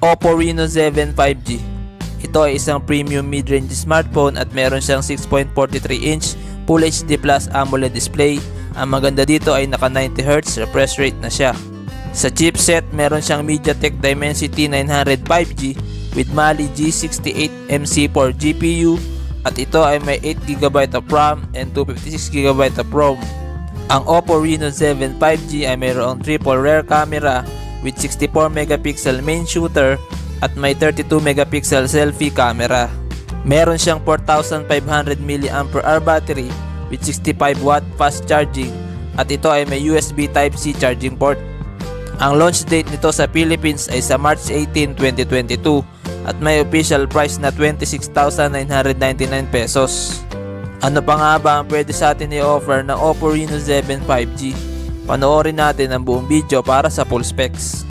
Oppo Reno 7 5G. Ito ay isang premium mid-range smartphone at meron siyang 6.43-inch Full HD Plus AMOLED display. Ang maganda dito ay naka 90Hz refresh rate na siya. Sa chipset, meron siyang MediaTek Dimensity 900 5G with Mali G68MC4 GPU at ito ay may 8GB of RAM and 256GB of ROM. Ang Oppo Reno 7 5G ay mayroong triple rear camera with 64MP main shooter at may 32MP selfie camera. Meron siyang 4500mAh battery with 65W fast charging at ito ay may USB Type-C charging port. Ang launch date nito sa Philippines ay sa March 18, 2022 at may official price na 26,999 pesos. Ano pa nga ba ang pwede sa atin i-offer ng Oppo Reno 7 5G? Panoorin natin ang buong video para sa full specs.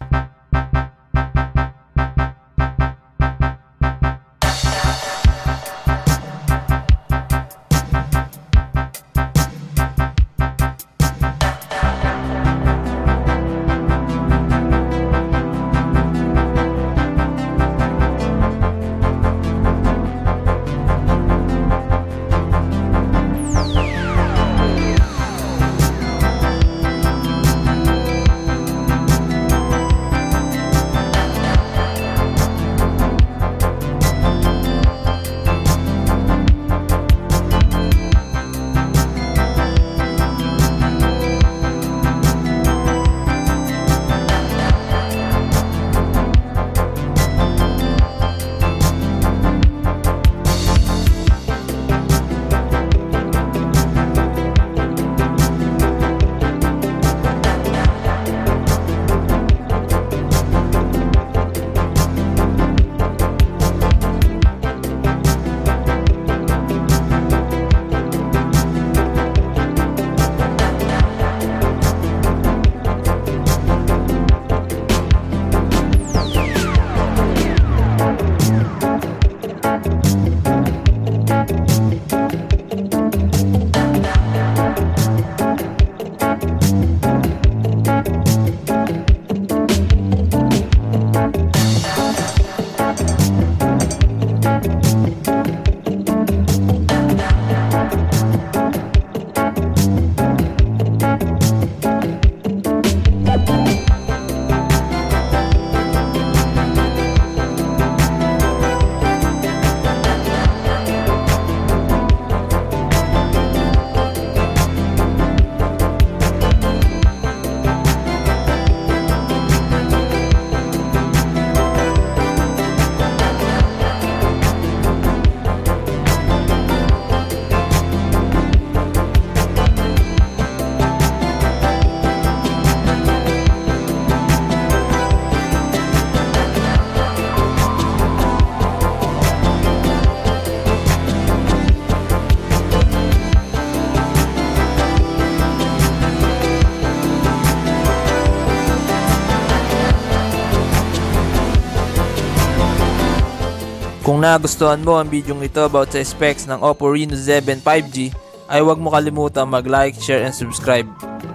Kung nagustuhan mo ang video ito about sa specs ng Oppo Reno 7 5G, ay huwag mo kalimutang mag-like, share, and subscribe.